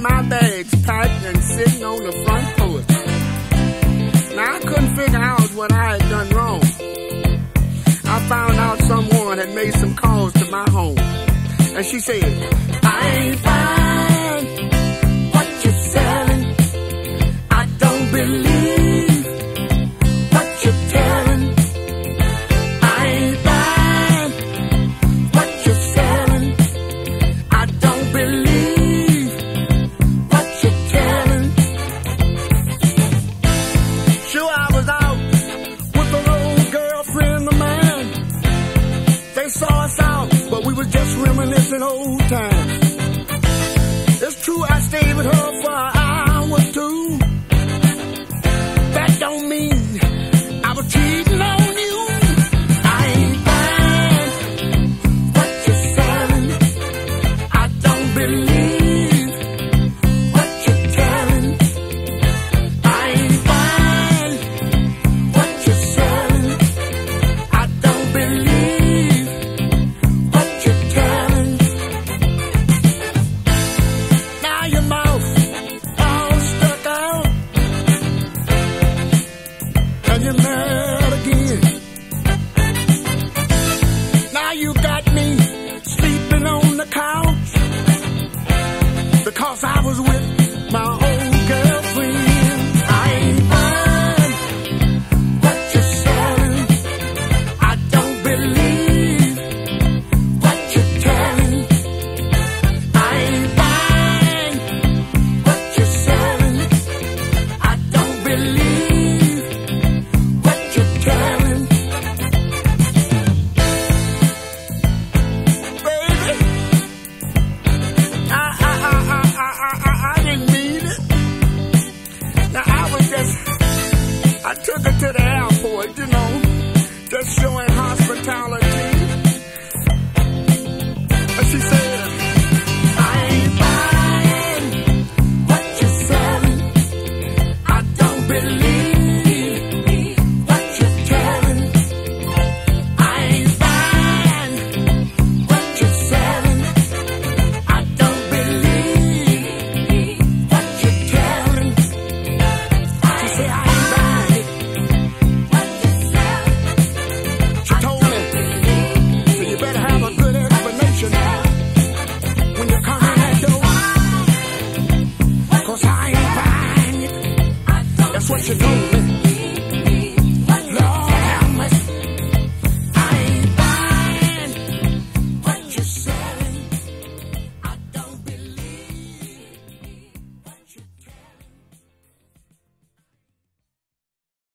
my bags packed and sitting on the front porch. Now I couldn't figure out what I had done wrong. I found out someone had made some calls to my home. And she said, I ain't buying what you're selling. I don't believe what you're telling. I ain't buying what you're selling. I don't believe what you're telling. Sure, I was out with an old girlfriend of mine. They saw us out, but we was just reminiscing old times. It's true, I stayed with her for an hour or two. That don't mean I was cheating on you. I ain't buying what you're selling. I don't believe what you're telling. I ain't buying what you're selling. I don't believe what you're telling. Now your mouth all stuck out, and you're mad again. Now you got me sleeping on the couch because I was with my old girlfriend. I ain't buying what you're selling. I don't believe what you're telling. I ain't buying what you're selling. I don't believe what you're telling. Baby, I didn't mean it. Now I took her to the airport, you know, just showing hospitality. And she said, I ain't buying what you're selling. I don't believe what you're telling. I ain't buying what you're selling. I don't believe what you're telling. She said, I ain't buying it. She told me, so you better have a good explanation when you come in that door. 'Cause I ain't buying it. That's what you do.